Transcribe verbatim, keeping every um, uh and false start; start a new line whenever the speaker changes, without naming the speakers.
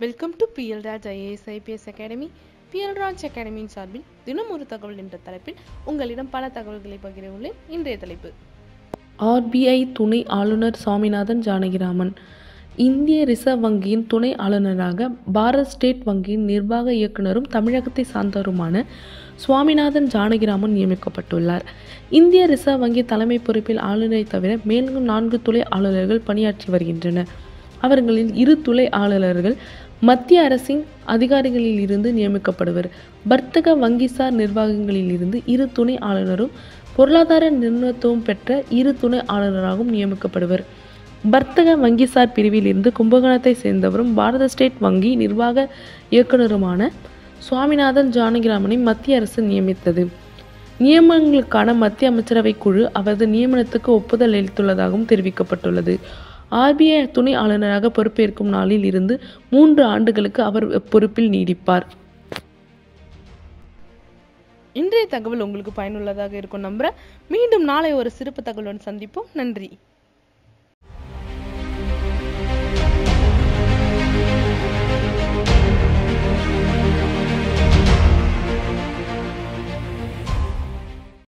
Welcome to PL Raj IAS IPS academy. PL Raj அகாடமியின் சார்பில் தினம் ஒரு தகவல் என்ற தலைப்பில் உங்களிடம் பல தகவல்களை பகிர உள்ளேன். இன்றைய தலைப்பு
ஆர்பிஐ துணை ஆளுநர் சுவாமிநாதன் ஜானகிராமன். இந்திய ரிசர்வ் வங்கியின் துணை ஆளுநராக பாரத் ஸ்டேட் வங்கியின் நிர்வாக இயக்குநரும் தமிழகத்தை சார்ந்தவருமான சுவாமிநாதன் ஜானகிராமன் நியமிக்கப்பட்டுள்ளார். இந்திய ரிசர்வ் வங்கி தலைமை பொறுப்பில் ஆளுநரை தவிர மேலும் நான்கு துணை ஆளுநர்கள் பணியாற்றி வருகின்றனர். அவர்களில் இரு துணை ஆளுநர்கள் மத்திய அரசின் அதிகாரிகளில் இருந்து நியமிக்கப்படுவர். வர்த்தக வங்கிசார் நிர்வாகங்களில் இருந்து இரு துணை ஆளுநரும் பொருளாதார நிபுணத்துவம் பெற்ற இரு துணை ஆளுநராகவும் நியமிக்கப்படுவர். வர்த்தக வங்கிசார் பிரிவில் இருந்து கும்பகோணத்தை சேர்ந்தவரும் பாரத ஸ்டேட் வங்கி நிர்வாக இயக்குநருமான சுவாமிநாதன் ஜானகிராமனை மத்திய அரசு நியமித்தது. நியமனங்களுக்கான மத்திய அமைச்சரவை குழு அவரது நியமனத்துக்கு ஒப்புதல் அளித்துள்ளதாகவும் தெரிவிக்கப்பட்டுள்ளது. ஆர்பிஐ துணை ஆளுநராக பொறுப்பேற்கும் நாளில் இருந்து மூன்று ஆண்டுகளுக்கு அவர் பொறுப்பில் நீடிப்பார்.
இன்றைய தகவல் உங்களுக்கு பயனுள்ளதாக இருக்கும் நம்புறேன். மீண்டும் நாளை ஒரு சிறப்பு தகவலுடன் சந்திப்போம். நன்றி.